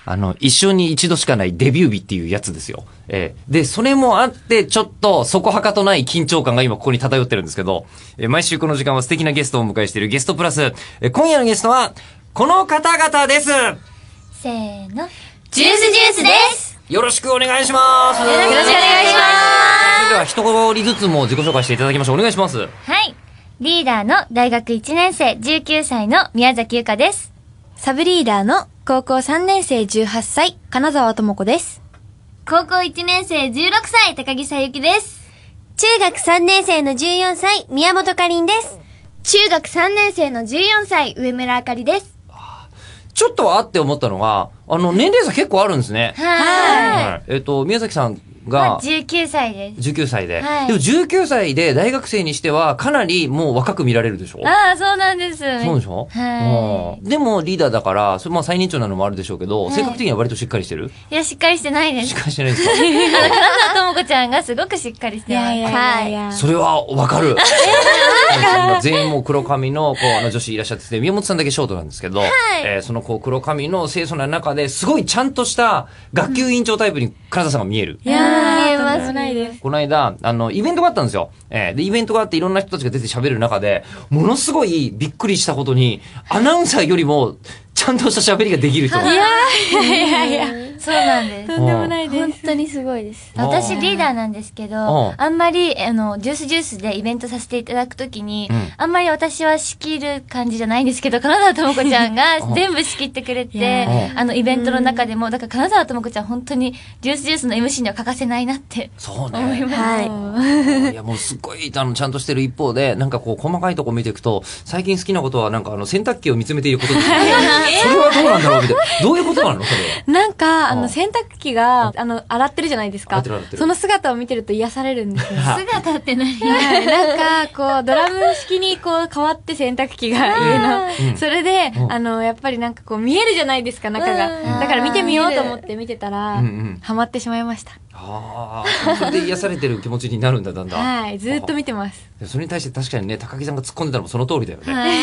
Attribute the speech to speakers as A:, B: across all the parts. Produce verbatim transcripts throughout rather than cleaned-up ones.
A: あの、一生に一度しかないデビュー日っていうやつですよ。えー、で、それもあって、ちょっと、そこはかとない緊張感が今ここに漂ってるんですけど、えー、毎週この時間は素敵なゲストをお迎えしているゲストプラス、えー、今夜のゲストは、この方々です。
B: せーの。ジュースジュースです。
A: よろしくお願いします。
B: よろしくお願いします。
A: それでは一言ずつも自己紹介していただきましょう。お願いします。
B: はい。リーダーの大学いちねん生じゅうきゅうさいの宮崎優香です。
C: サブリーダーの高校さんねん生じゅうはっさい金沢智子です。
B: 高校いちねん生じゅうろくさい高木さゆきです。
D: 中学さんねん生のじゅうよんさい宮本かりんです。
E: 中学さんねん生のじゅうよんさい上村あかりです。
A: ちょっとあって思ったのが、あの、年齢差結構あるんですね。はい。えっと、宮崎さんが、
B: まあ、じゅうきゅうさいです。
A: じゅうきゅうさいで。
B: はい、
A: でもじゅうきゅうさいで大学生にしてはかなりもう若く見られるでしょ？
B: ああ、そうなんです。
A: そうでしょ？はい。でもリーダーだから、それまあ最年長なのもあるでしょうけど、はい、性格的には割としっかりしてる？
B: いや、しっかりしてないです。
A: しっかりしてないですか？
B: 金沢智子ちゃんがすごくしっかりしてます。いやいや
A: いや。それはわかる。全員もう黒髪の、こう、あの女子いらっしゃってて、宮本さんだけショートなんですけど、はい、えー、そのこう黒髪の清楚な中ですごいちゃんとした学級委員長タイプに金沢さんが見える。
B: いやー、見えます。
A: この間、あの、イベントがあったんですよ。えー、で、イベントがあっていろんな人たちが出て喋る中で、ものすごいびっくりしたことに、アナウンサーよりも、ちゃんとした喋りができる人が。
B: いやいやいやいや、そうなんです。
C: とんでもないです。
D: 本当にすごいです。
B: 私リーダーなんですけど、あんまり、あの、ジュースジュースでイベントさせていただくときに、うん、あんまり私は仕切る感じじゃないんですけど、金沢智子ちゃんが全部仕切ってくれて、あの、イベントの中でも、だから金沢智子ちゃん本当にジュースジュースの エムシー には欠かせないなって。
A: そうね。
B: 思います。
A: はい。いや、もうすっごい、あの、ちゃんとしてる一方で、なんかこう、細かいとこ見ていくと、最近好きなことは、なんかあの、洗濯機を見つめていることですね。それはどうなんだろうみたいな。どういうことなのそれは。
C: なんか、あの、洗濯機が、あの、洗ってるじゃないですか。
A: 洗ってる洗ってる。
C: その姿を見てると癒されるんですよ。
B: 姿って何？
C: はい。なんか、こう、ドラム式にこう、変わって洗濯機が家の。それで、あの、やっぱりなんかこう、見えるじゃないですか、中が。だから見てみようと思って見てたら、ハマってしまいました。
A: ああ、それで癒されてる気持ちになるんだ、だんだん。
C: はい、ずっと見てます。
A: それに対して確かにね、高木さんが突っ込んでたのもその通りだよね。
B: はい。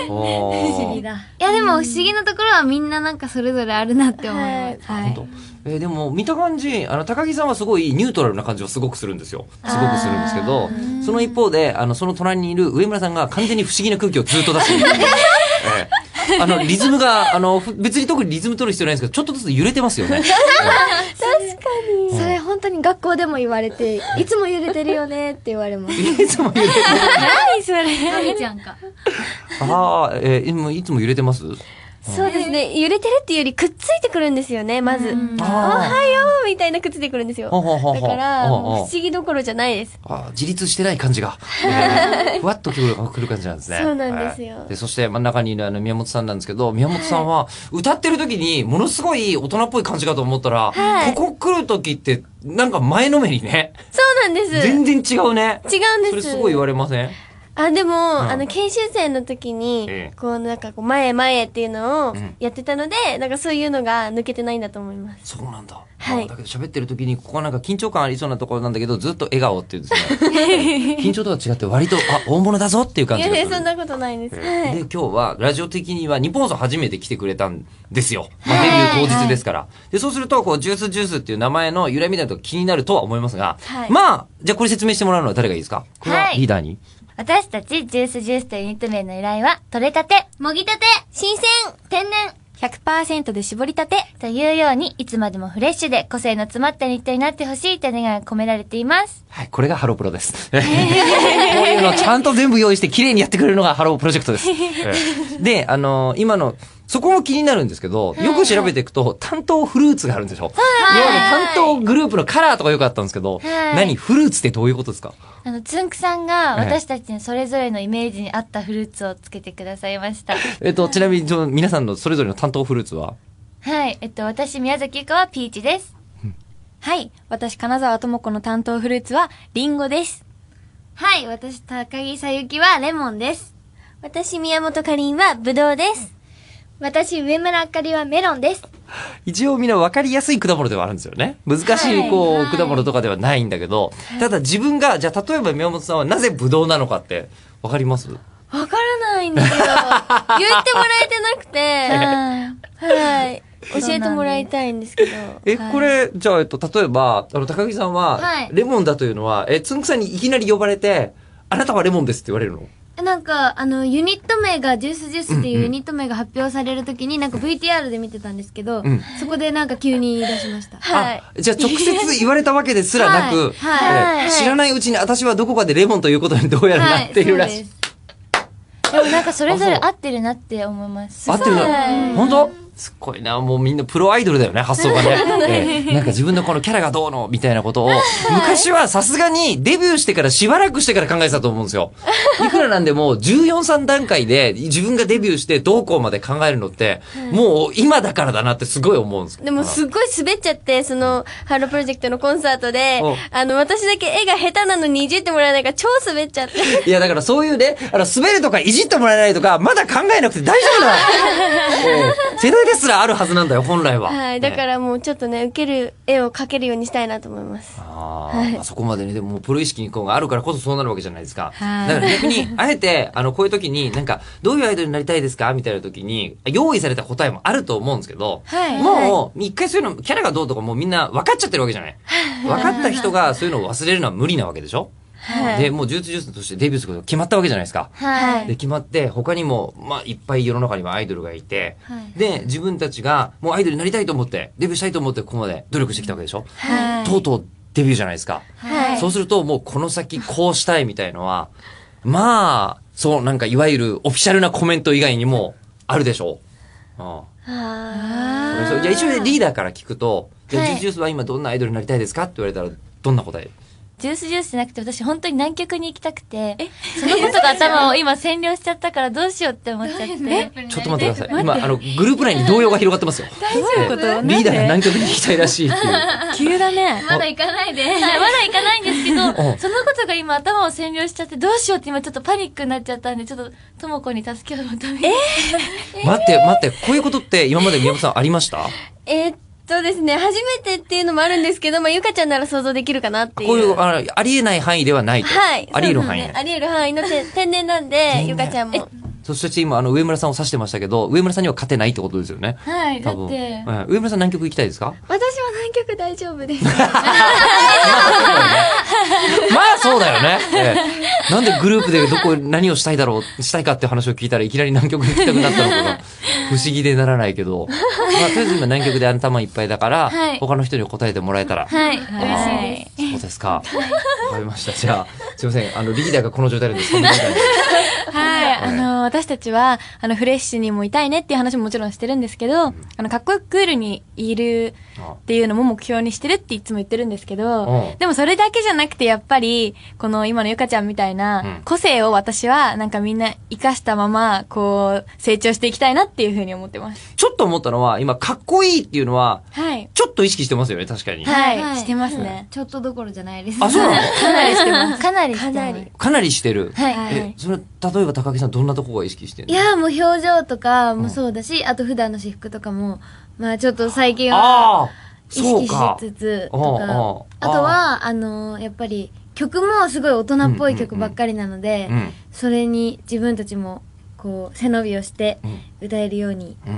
B: 不思議だ。いや、でも不思議なところはみんななんかそれぞれあるなって思います。
A: はい。本当。えー、でも見た感じ、あの、高木さんはすごいニュートラルな感じをすごくするんですよ。すごくするんですけど、その一方で、あの、その隣にいる上村さんが完全に不思議な空気をずっと出してる。えーあの、リズムが、あの、別に特にリズム取る必要ないんですけど、ちょっとずつ揺れてますよね。
D: 確かに。それ本当に学校でも言われて、いつも揺れてるよねって言われます。
A: いつも揺れてる。
B: 何それ何ちゃんか。
A: ああ、えー、いつも揺れてます？
D: そうですね。揺れてるっていうよりくっついてくるんですよね、まず。おはようみたいなくっついてくるんですよ。だから、不思議どころじゃないです。
A: あ自立してない感じが。えー、ふわっとくるくる感じなんですね。
D: そうなんですよ。
A: で、そして真ん中にいるあの宮本さんなんですけど、宮本さんは歌ってる時にものすごい大人っぽい感じかと思ったら、はい、ここ来る時ってなんか前のめりね。
D: そうなんです。
A: 全然違うね。
D: 違うんです。
A: それすごい言われません？
D: あ、でも、うん、あの、研修生の時に、ええ、こう、なんかこう、前前っていうのをやってたので、うん、なんかそういうのが抜けてないんだと思います。
A: そうなんだ。
D: はい。
A: だけど喋ってる時に、ここはなんか緊張感ありそうなところなんだけど、ずっと笑顔っていうんですね。緊張とは違って割と、あ、大物だぞっていう感じがする。
D: いやいや、そんなことないです。
A: はい。で、今日は、ラジオ的には、日本放送初めて来てくれたんですよ。まあ、デビュー当日ですから。はい、で、そうすると、こう、ジュースジュースっていう名前の由来みたいなとこ気になるとは思いますが、はい、まあ、じゃあこれ説明してもらうのは誰がいいですか？これはリーダーに。はい、
B: 私たちジュースジュースというユニット名の由来は、取れたて、もぎたて、新鮮、天然、
C: ひゃくパーセント で絞りたて
B: というように、いつまでもフレッシュで個性の詰まったユニットになってほしいという願いが込められています。
A: はい、これがハロープロです。こういうのをちゃんと全部用意して綺麗にやってくれるのがハロープロジェクトです。で、あのー、今の、そこも気になるんですけど、よく調べていくと、担当フルーツがあるんでしょ？今まで担当グループのカラーとかよかったんですけど、何フルーツってどういうことですか？
B: あの、つんくさんが私たちにそれぞれのイメージに合ったフルーツをつけてくださいました。
A: えっと、ちなみに、皆さんのそれぞれの担当フルーツは？
B: はい、えっと、私、宮崎ゆかはピーチです。
C: はい、私、金沢智子の担当フルーツはリンゴです。
B: はい、私、高木さゆきはレモンです。
D: 私、宮本かりんはブドウです。
E: 私、上村あかりはメロンです。
A: 一応みんな分かりやすい果物ではあるんですよね。難しい、こう、はい、果物とかではないんだけど、はい、ただ自分が、じゃあ例えば宮本さんはなぜブドウなのかって分かります？
D: 分からないんだけど、言ってもらえてなくて、はい。 教えてもらいたいんですけど。
A: え、これ、じゃあ、えっと、例えば、あの、高木さんは、レモンだというのは、え、つんくさんにいきなり呼ばれて、あなたはレモンですって言われるの？
E: なんか、あの、ユニット名が、ジュースジュースっていうユニット名が発表されるときに、なんか ブイティーアール で見てたんですけど、うん、そこでなんか急に言い出しました。
A: はい。じゃあ直接言われたわけですらなく、はいはい、知らないうちに私はどこかでレモンということにどうやらなっているらしい。
B: でもなんかそれぞれ合ってるなって思います。
A: 合ってるな。本当？すっごいな。もうみんなプロアイドルだよね、発想がね。えー、なんか自分のこのキャラがどうのみたいなことを、昔はさすがにデビューしてからしばらくしてから考えてたと思うんですよ。いくらなんでもじゅうよん、さん段階で自分がデビューしてどうこうまで考えるのって、もう今だからだなってすごい思うんですよ。
D: でもすっごい滑っちゃって、その、ハロープロジェクトのコンサートで、あの、私だけ絵が下手なのにいじってもらえないから超滑っちゃって。
A: いや、だからそういうね、あの、滑るとかいじってもらえないとか、まだ考えなくて大丈夫だ世代ですらあるはずなんだよ、本来は。
D: はい。だからもうちょっとね、受ける絵を描けるようにしたいなと思います。
A: ああ、はい、そこまでね、でもプロ意識があるからこそそうなるわけじゃないですか。だから逆に、あえて、あの、こういう時に、なんか、どういうアイドルになりたいですかみたいな時に、用意された答えもあると思うんですけど、はい、もう、一回そういうの、キャラがどうとかもうみんな分かっちゃってるわけじゃない。分かった人がそういうのを忘れるのは無理なわけでしょ。はい、で、もうジュースジュースとしてデビューすること決まったわけじゃないですか。はい、で、決まって、他にも、まあ、いっぱい世の中にはアイドルがいて、はい、で、自分たちが、もうアイドルになりたいと思って、デビューしたいと思って、ここまで努力してきたわけでしょ。はい、とうとうデビューじゃないですか。はい、そうすると、もうこの先こうしたいみたいのは、まあ、そう、なんかいわゆるオフィシャルなコメント以外にもあるでしょ。うん。ああ。じゃあ一応リーダーから聞くと、じゃあジュースジュースは今どんなアイドルになりたいですかって言われたら、どんな答え？
B: ジュースジュースじゃなくて私本当に南極に行きたくて、そのことが頭を今占領しちゃったからどうしようって思っちゃって。
A: ちょっと待ってください。今、あの、グループ内に動揺が広がってますよ。
C: 大丈夫こと？
A: リーダーが南極に行きたいらしいっていう。
C: 急だね。
B: まだ行かないで。はい、まだ行かないんですけど、そのことが今頭を占領しちゃってどうしようって今ちょっとパニックになっちゃったんで、ちょっとともこに助けを求めて。
A: え待って、待って、こういうことって今まで宮本さんありました？
D: えーそうですね。初めてっていうのもあるんですけど、まあ、ゆかちゃんなら想像できるかなっていう。
A: こういう、あ, ありえない範囲ではないと。
D: はい。
A: ありえる範囲、
D: ね。ありえる範囲のて天然なんで、ゆかちゃんも。
A: そして今、あの、上村さんを指してましたけど、上村さんには勝てないってことですよね。
B: はい、だって。
A: うん、上村さん南極行きたいですか？
D: 私は南極大丈夫です。ま
A: あそうだよね。ええ、なんでグループでどこ、何をしたいだろう、したいかって話を聞いたらいきなり南極に行きたくなったのかが不思議でならないけど。まあ、とりあえず今南極で頭いっぱいだから、はい、他の人に答えてもらえたら。
B: はい、嬉しいです。
A: そうですか。わかりました。じゃあ、すいません。あの、リーダーがこの状態でですか？
C: はい、あの、私たちは、あの、フレッシュにもいたいねっていう話ももちろんしてるんですけど、うん、あの、かっこよくクールにいるっていうのも目標にしてるっていつも言ってるんですけど、うん、でもそれだけじゃなくてやっぱり、この今のゆかちゃんみたいな個性を私はなんかみんな活かしたまま、こう、成長していきたいなっていうふうに思ってます。
A: ちょっと思ったのは、今、かっこいいっていうのは、はい。ちょっと意識してますよね、確かに。
C: はい。はい、してますね、
B: うん。ちょっとどころじゃないです。
A: あ、そうなの？
C: かなりしてます。
B: かなりしてます。
A: かなりしてる。
B: はい。
A: え、それ、例えば高木さんどんなとこが意識してるの？
E: いや、もう表情とかもそうだし、うん、あと普段の私服とかも、まあちょっと最近は意識しつつとか、あとは、あのー、やっぱり曲もすごい大人っぽい曲ばっかりなので、うんうんうん、それに自分たちもこう背伸びをして歌えるように。うんうん、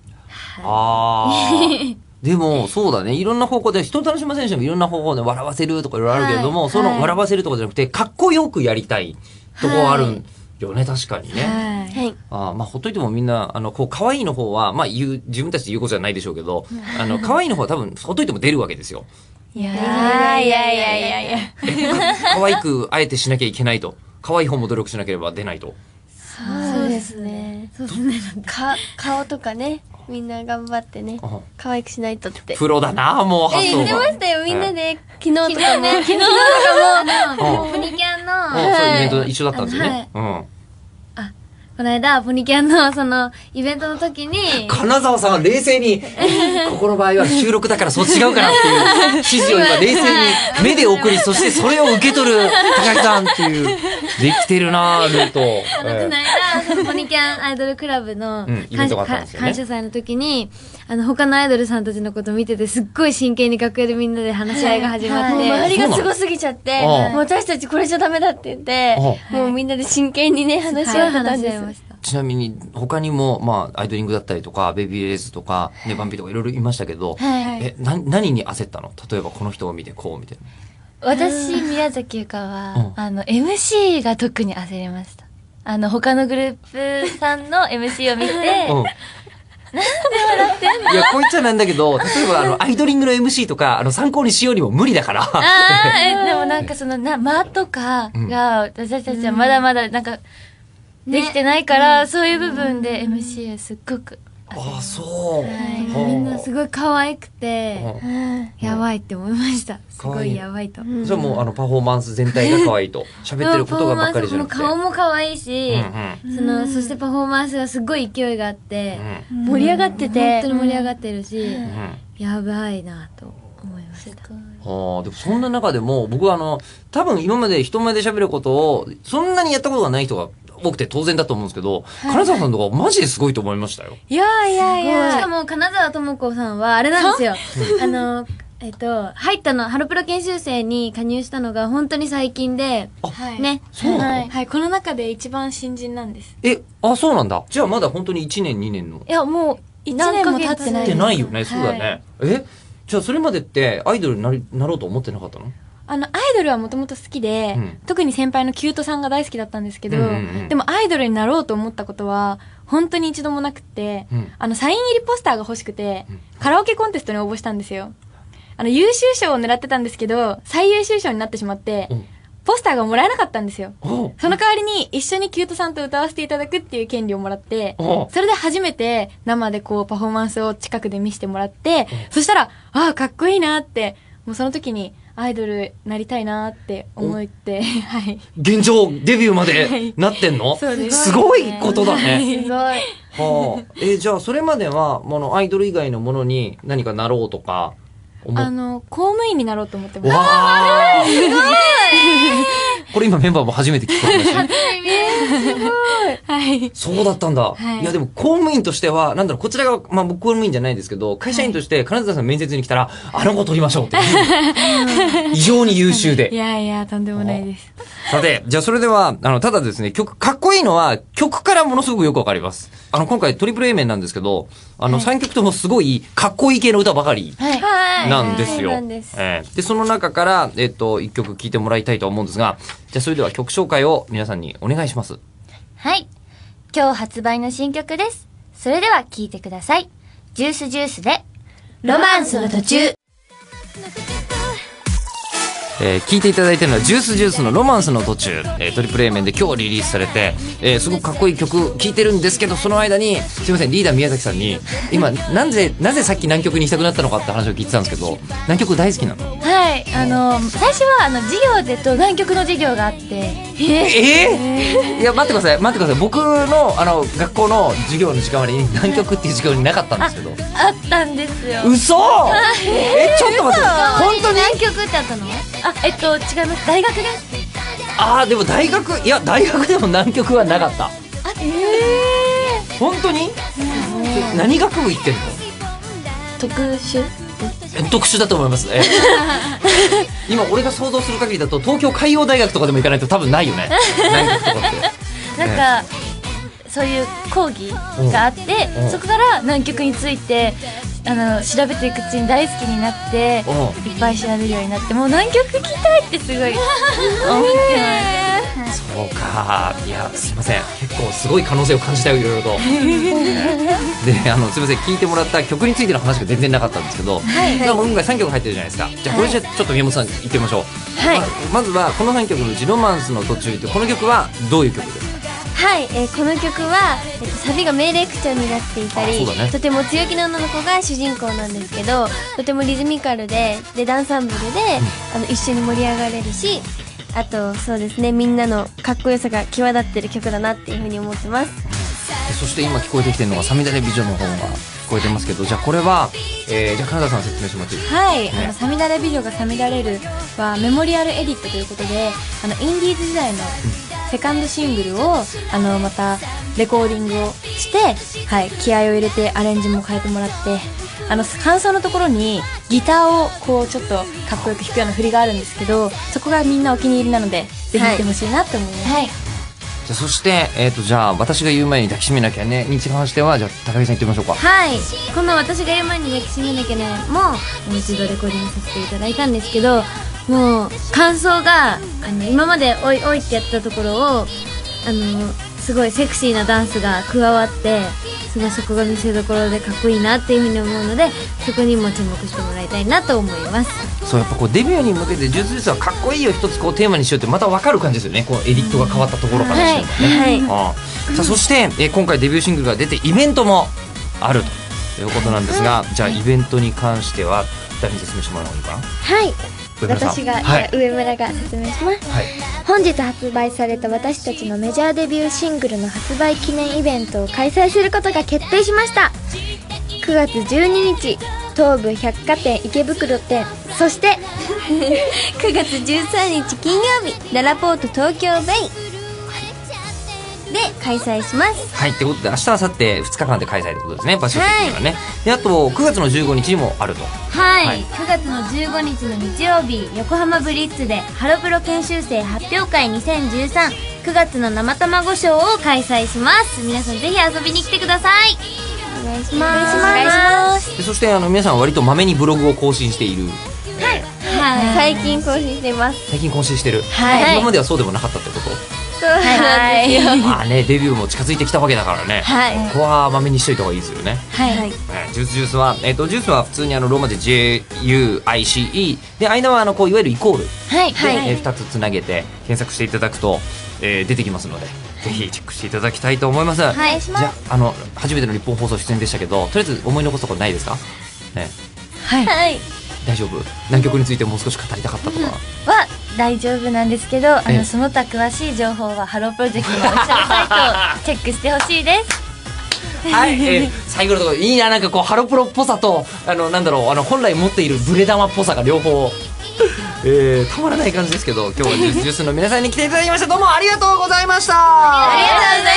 A: はい、あでも、そうだね。いろんな方向で、人を楽しませる人もいろんな方法で笑わせるとかいろいろあるけれども、はい、その笑わせるとかじゃなくて、かっこよくやりたいとこあるんよね、確かにね。はい。あまあ、ほっといてもみんな、あの、こう、可愛いの方は、まあ、言う、自分たちで言うことじゃないでしょうけど、あの、可愛いの方は多分、ほっといても出るわけですよ。
C: いやー、いやいやいやいやいや。
A: 可愛く、あえてしなきゃいけないと。可愛い方も努力しなければ出ないと。
D: そうですね。そうですね。か、顔とかね。みんな頑張ってね、可愛くしないとって。
A: プロだなもう発想が。
D: え、言ってましたよ、みんなで。昨日とかも。昨日とかも、ポニキャンの。
A: そういうイベント一緒だったんですよね。うん。
E: この間、ポニキャンの、その、イベントの時に。
A: 金沢さんは冷静に、ここの場合は収録だからそう違うかなっていう指示を今冷静に目で送り、そしてそれを受け取る高木さんっていう、できてるなルート。
E: あの、この間、そのポニキャンアイドルクラブの感謝祭の時に、あの、他のアイドルさんたちのこと見てて、すっごい真剣に楽屋でみんなで話し合いが始まって。
D: 周りがすごすぎちゃって、もう私たちこれじゃダメだって言って、もうみんなで真剣にね、話し合ってたんです。
A: ちなみに他にも、まあ、アイドリングだったりとか、ベビーレーズとか、ね、バンピとかいろいろいましたけど、はい、え、な、何に焦ったの？例えばこの人を見てこうみたいな。
B: 私、宮崎ゆかは、うん、あの、エムシー が特に焦りました。あの、他のグループさんの エムシー を見て、うん、なんで笑ってんの？
A: いや、こいつはなんだけど、例えばあの、アイドリングの エムシー とか、あの、参考にしようにも無理だから。
B: ああ、え、でもなんかその、な、間とかが、私たちはまだまだ、なんか、できてないから、ね、そういう部分で エムシー すっごく。
A: ああ、そう。
E: はい、みんなすごい可愛くて、やばいって思いました。すごいやばいと。
A: じゃあもうあのパフォーマンス全体が可愛いと。喋ってることがばっかりじゃなくて。
E: 顔も可愛いし、その、そしてパフォーマンスがすごい勢いがあって、盛り上がってて、本当に盛り上がってるし、やばいなと思いました。
A: はあ、でもそんな中でも、僕はあの、多分今まで人前で喋ることを、そんなにやったことがない人が、多くて当然だと思うんですけど、はい、金沢さんとかマジですごいと思いましたよ。
C: いやいやいや。
E: しかも金沢智子さんはあれなんですよ。あの、えっと、入ったの、ハロプロ研修生に加入したのが本当に最近で、
C: はい、
E: ね。
A: そうなの？
C: はい、はい。この中で一番新人なんです。
A: え、あ、そうなんだ。じゃあまだ本当にいちねん、にねんの。
C: いや、もういちねんも経ってない。
A: 経ってないよね、そうだね。はい、え、じゃあそれまでってアイドルになり、なろうと思ってなかったの？
C: あの、アイドルはもともと好きで、うん、特に先輩のキュートさんが大好きだったんですけど、うんうんうん、でもアイドルになろうと思ったことは、本当に一度もなくて、うん、あの、サイン入りポスターが欲しくて、うん、カラオケコンテストに応募したんですよ。あの、優秀賞を狙ってたんですけど、最優秀賞になってしまって、うん、ポスターがもらえなかったんですよ。その代わりに一緒にキュートさんと歌わせていただくっていう権利をもらって、それで初めて生でこうパフォーマンスを近くで見せてもらって、そしたら、ああ、かっこいいなって、もうその時に、アイドルなりたいなって思って、はい。
A: 現状、デビューまでなってんの？そうです。すごいことだね。
B: すごい。
A: はあ。え、じゃあそれまでは、もの、アイドル以外のものに何かなろうとか、
C: あの、公務員になろうと思ってます。
A: わーすごいこれ今メンバーも初めて聞く話。
C: すごい。はい。
A: そうだったんだ。はい、いやでも公務員としては、なんだろう、こちらが、まあ僕公務員じゃないですけど、会社員として金沢さん面接に来たら、あの子取りましょうって。異常に優秀で。
C: いやいや、とんでもないです。
A: さて、じゃあそれでは、あの、ただですね、曲、かっこいいのは、曲からものすごくよくわかります。あの、今回トリプル A 面なんですけど、あの、はい、さんきょくともすごい、かっこいい系の歌ばかり。
C: はい。
A: なんですよ。
C: はいはい、です
A: えー、で、その中から、えっと、一曲聴いてもらいたいと思うんですが、じゃあそれでは曲紹介を皆さんにお願いします。
B: はい。今日発売の新曲です。それでは聴いてください。ジュースジュースで、ロマンスの途中。
A: えー、聞いていただいているのはジュースジュースのロマンスの途中、えー、トリプル A 面で今日リリースされて、えー、すごくかっこいい曲聴いてるんですけど、その間にすいません、リーダー宮崎さんに今なぜなぜさっき南極にしたくなったのかって話を聞いてたんですけど、南極大好きなの？
B: はい、あの最初はあの授業でと南極の授業があって、
A: えー、えー、いや待ってください待ってください、僕のあの学校の授業の時間割に南極っていう授業になかったんですけど、
B: あ, あったんですよ。
A: 嘘？え、ちょっと待って、本当に
B: 南極ってあったの？あ、えっと違います、大学です。
A: ああ、でも大学、いや大学でも南極はなかった。あ、
B: え
A: ー、本当に？何学部行ってんの？
C: 特殊？
A: 特殊だと思いますね。今俺が想像する限りだと東京海洋大学とかでも行かないと多分ないよね。南極とかって。
B: なんか、そういう講義があって、そこから南極についてあの調べていくうちに大好きになって、いっぱい調べるようになって、もう南極行きたいってすごい思ってます。
A: そうか、いやすいません、結構すごい可能性を感じたよ、いろいろと。で、あのすいません、聴いてもらった曲についての話が全然なかったんですけど、はいはい、今回さんきょく入ってるじゃないですか。じゃあこれじゃちょっと宮本さん言ってみましょう。はい、ま, まずはこのさんきょくのうちロマンスの途中って、この曲はどういう曲ですか？
D: はい、えー、この曲は、えっと、サビが命令口調になっていたり、ね、とても強気な女の子が主人公なんですけど、とてもリズミカルで、でダンサンブルで、うん、あの一緒に盛り上がれるし、あとそうですね、みんなのかっこよさが際立ってる曲だなっていうふうに思ってます。
A: でそして今聞こえてきてるのが「さみだれ美女」の方が聞こえてますけど、じゃあこれは、えー、じゃあ金田さん説明してもらっていいですか？
C: はい、ね、あのさみだれ美女がさみだれるはメモリアルエディットということで、あのインディーズ時代のセカンドシングルをあのまたレコーディングをして、はい、気合を入れてアレンジも変えてもらって、あの感想のところにギターをこうちょっとかっこよく弾くような振りがあるんですけど、そこがみんなお気に入りなので、ぜひ弾いてほしいなと思います。はい、
A: じゃあそして、えー、とじゃあ私が言う前に抱きしめなきゃねに関してはじゃあ高木さん言ってみましょうか。
E: はい、この私が言う前に抱きしめなきゃねももう一度レコーディングさせていただいたんですけど、もう感想があの今までおいおいってやったところをあのすごいセクシーなダンスが加わってすごいそこが見せどころでかっこいいなっていうふうに思うので、そこにも注目してもらいたいなと思います。
A: そうやっぱこうデビューに向けてジュースジュースはかっこいいを一つこうテーマにしようってまた分かる感じですよね、こうエディットが変わったところからしてもね、はいはい、ああさあそして、えー、今回デビューシングルが出てイベントもあるということなんですが、じゃあイベントに関しては誰に説明してもらうのかな。
D: はい、私が、はい、上村が説明します、はい、本日発売された私たちのメジャーデビューシングルの発売記念イベントを開催することが決定しました。くがつじゅうににち東武百貨店池袋店、そしてくがつじゅうさんにち金曜日ララポート東京ベイで開催します。
A: はい、ってことで明日明後日ふつかかんで開催ってことですね、場所的にはね、はい、であとくがつのじゅうごにちにもあると。
E: はい、はい、くがつのじゅうごにちの日曜日横浜ブリッツでハロプロ研修生発表会にせんじゅうさん くがつの生卵ショーを開催します。皆さんぜひ遊びに来てください。
D: お願いします。お願いします。
A: でそしてあの皆さん割とまめにブログを更新している。
D: はい、はい、最近更新しています。
A: 最近更新してる、
E: はい、
A: 今まではそうでもなかったってこと。
E: はい、
A: まあねデビューも近づいてきたわけだからね、はい、ここはまめにしといた方がいいですよね。
E: はい、はい、
A: ジュースジュースは、えー、とジュースは普通にあのローマ字 ジェイユーアイシーイー で間はあのこういわゆるイコール、
E: はいはい、
A: えー、ふたつつなげて検索していただくと、えー、出てきますのでぜひチェックしていただきたいと思います。はい、じゃあ、あの初めての日本放送出演でしたけどとりあえず思い残すところないですかね。
E: はい、はい、
A: 大丈夫。南極についてもう少し語りたかったとか、うん、
B: は大丈夫なんですけど、あのその他詳しい情報はハロープロジェクトのオフィシャルサイトをチェックしてほしいです。
A: はい、えー、最後のところいいな、なんかこうハロプロっぽさとあのなんだろうあの本来持っているブレ玉っぽさが両方えー、たまらない感じですけど、今日はジュースジュースの皆さんに来ていただきました。どうもありがとうございました。
E: ありがとうございました。